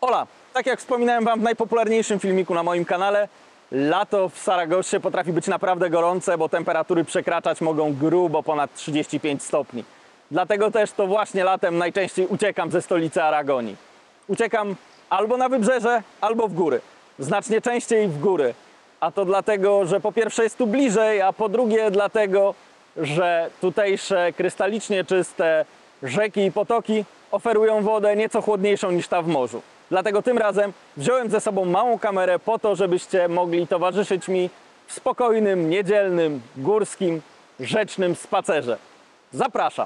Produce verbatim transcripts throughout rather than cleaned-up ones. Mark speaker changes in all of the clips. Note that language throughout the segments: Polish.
Speaker 1: Hola! Tak jak wspominałem Wam w najpopularniejszym filmiku na moim kanale, lato w Saragossie potrafi być naprawdę gorące, bo temperatury przekraczać mogą grubo ponad trzydzieści pięć stopni. Dlatego też to właśnie latem najczęściej uciekam ze stolicy Aragonii. Uciekam albo na wybrzeże, albo w góry. Znacznie częściej w góry. A to dlatego, że po pierwsze jest tu bliżej, a po drugie dlatego, że tutejsze krystalicznie czyste rzeki i potoki oferują wodę nieco chłodniejszą niż ta w morzu. Dlatego tym razem wziąłem ze sobą małą kamerę po to, żebyście mogli towarzyszyć mi w spokojnym, niedzielnym, górskim, rzecznym spacerze. Zapraszam!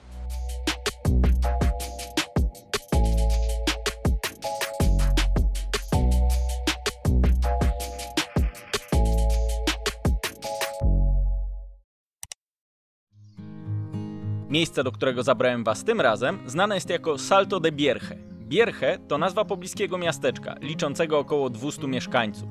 Speaker 2: Miejsce, do którego zabrałem Was tym razem, znane jest jako Salto de Bierge. Bierge to nazwa pobliskiego miasteczka, liczącego około dwustu mieszkańców.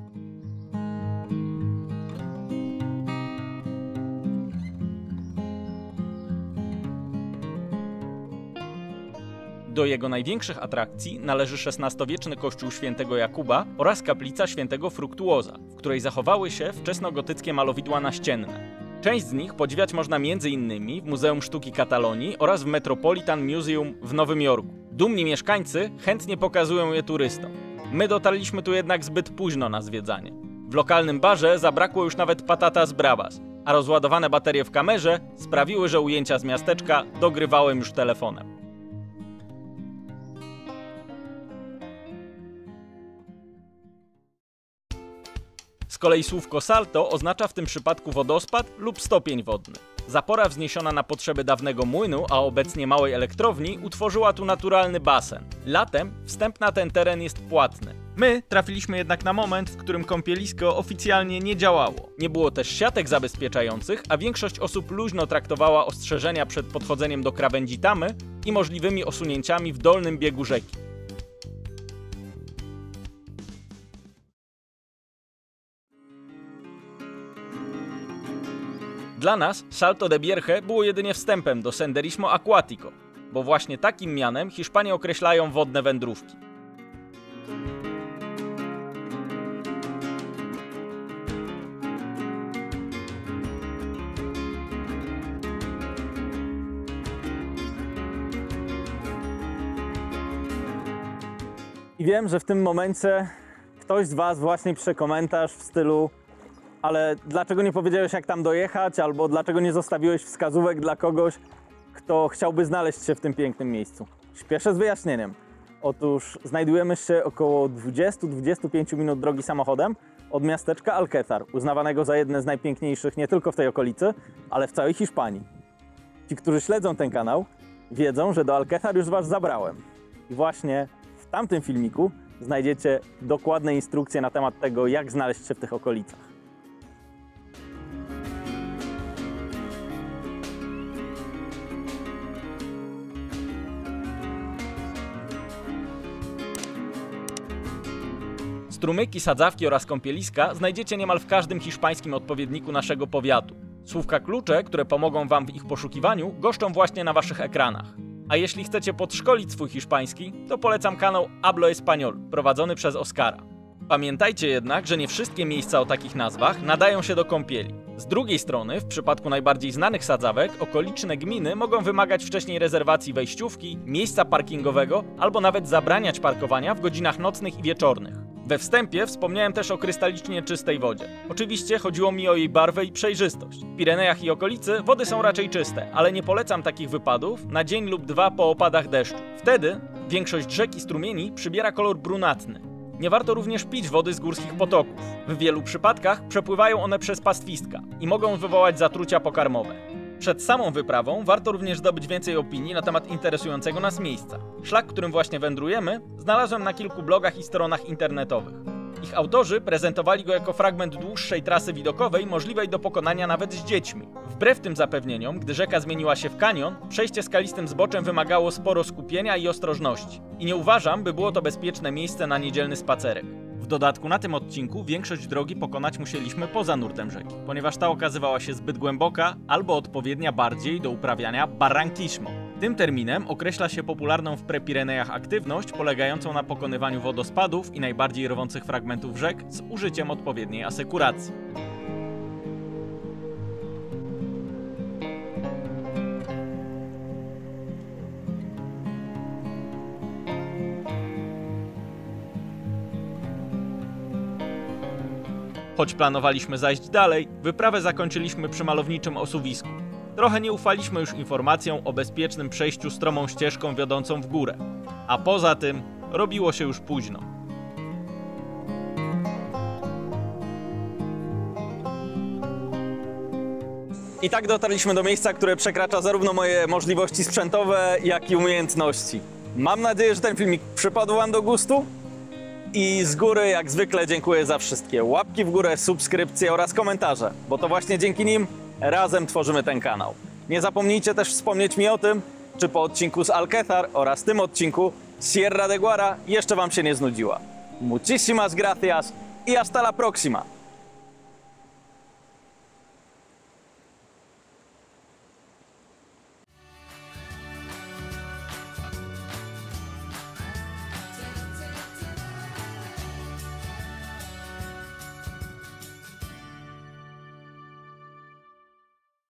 Speaker 2: Do jego największych atrakcji należy szesnastowieczny kościół świętego Jakuba oraz kaplica świętego Fructuosa, w której zachowały się wczesnogotyckie malowidła naścienne. Część z nich podziwiać można m.in. w Muzeum Sztuki Katalonii oraz w Metropolitan Museum w Nowym Jorku. Dumni mieszkańcy chętnie pokazują je turystom. My dotarliśmy tu jednak zbyt późno na zwiedzanie. W lokalnym barze zabrakło już nawet patatas bravas, a rozładowane baterie w kamerze sprawiły, że ujęcia z miasteczka dogrywałem już telefonem. Z kolei słówko salto oznacza w tym przypadku wodospad lub stopień wodny. Zapora wzniesiona na potrzeby dawnego młynu, a obecnie małej elektrowni, utworzyła tu naturalny basen. Latem wstęp na ten teren jest płatny. My trafiliśmy jednak na moment, w którym kąpielisko oficjalnie nie działało. Nie było też siatek zabezpieczających, a większość osób luźno traktowała ostrzeżenia przed podchodzeniem do krawędzi tamy i możliwymi osunięciami w dolnym biegu rzeki. Dla nas Salto de Bierge było jedynie wstępem do Senderismo Aquatico, bo właśnie takim mianem Hiszpanie określają wodne wędrówki.
Speaker 1: I wiem, że w tym momencie ktoś z Was właśnie pisze komentarz w stylu: ale dlaczego nie powiedziałeś, jak tam dojechać, albo dlaczego nie zostawiłeś wskazówek dla kogoś, kto chciałby znaleźć się w tym pięknym miejscu? Śpieszę z wyjaśnieniem. Otóż znajdujemy się około dwudziestu do dwudziestu pięciu minut drogi samochodem od miasteczka Alcázar, uznawanego za jedne z najpiękniejszych nie tylko w tej okolicy, ale w całej Hiszpanii. Ci, którzy śledzą ten kanał, wiedzą, że do Alcázar już Was zabrałem. I właśnie w tamtym filmiku znajdziecie dokładne instrukcje na temat tego, jak znaleźć się w tych okolicach.
Speaker 2: Strumyki, sadzawki oraz kąpieliska znajdziecie niemal w każdym hiszpańskim odpowiedniku naszego powiatu. Słówka klucze, które pomogą Wam w ich poszukiwaniu, goszczą właśnie na Waszych ekranach. A jeśli chcecie podszkolić swój hiszpański, to polecam kanał Hablo Español, prowadzony przez Oskara. Pamiętajcie jednak, że nie wszystkie miejsca o takich nazwach nadają się do kąpieli. Z drugiej strony, w przypadku najbardziej znanych sadzawek, okoliczne gminy mogą wymagać wcześniej rezerwacji wejściówki, miejsca parkingowego albo nawet zabraniać parkowania w godzinach nocnych i wieczornych. We wstępie wspomniałem też o krystalicznie czystej wodzie. Oczywiście chodziło mi o jej barwę i przejrzystość. W Pirenejach i okolicy wody są raczej czyste, ale nie polecam takich wypadów na dzień lub dwa po opadach deszczu. Wtedy większość rzek i strumieni przybiera kolor brunatny. Nie warto również pić wody z górskich potoków. W wielu przypadkach przepływają one przez pastwiska i mogą wywołać zatrucia pokarmowe. Przed samą wyprawą warto również zdobyć więcej opinii na temat interesującego nas miejsca. Szlak, którym właśnie wędrujemy, znalazłem na kilku blogach i stronach internetowych. Ich autorzy prezentowali go jako fragment dłuższej trasy widokowej możliwej do pokonania nawet z dziećmi. Wbrew tym zapewnieniom, gdy rzeka zmieniła się w kanion, przejście skalistym zboczem wymagało sporo skupienia i ostrożności. I nie uważam, by było to bezpieczne miejsce na niedzielny spacerek. W dodatku na tym odcinku większość drogi pokonać musieliśmy poza nurtem rzeki, ponieważ ta okazywała się zbyt głęboka albo odpowiednia bardziej do uprawiania barranquismo. Tym terminem określa się popularną w Prepirenejach aktywność polegającą na pokonywaniu wodospadów i najbardziej rwących fragmentów rzek z użyciem odpowiedniej asekuracji. Choć planowaliśmy zajść dalej, wyprawę zakończyliśmy przy malowniczym osuwisku. Trochę nie ufaliśmy już informacjom o bezpiecznym przejściu stromą ścieżką wiodącą w górę. A poza tym robiło się już późno.
Speaker 1: I tak dotarliśmy do miejsca, które przekracza zarówno moje możliwości sprzętowe, jak i umiejętności. Mam nadzieję, że ten filmik przypadł Wam do gustu. I z góry, jak zwykle, dziękuję za wszystkie łapki w górę, subskrypcje oraz komentarze, bo to właśnie dzięki nim razem tworzymy ten kanał. Nie zapomnijcie też wspomnieć mi o tym, czy po odcinku z Alcázar oraz tym odcinku Sierra de Guara jeszcze Wam się nie znudziła. Muchísimas gracias y hasta la próxima!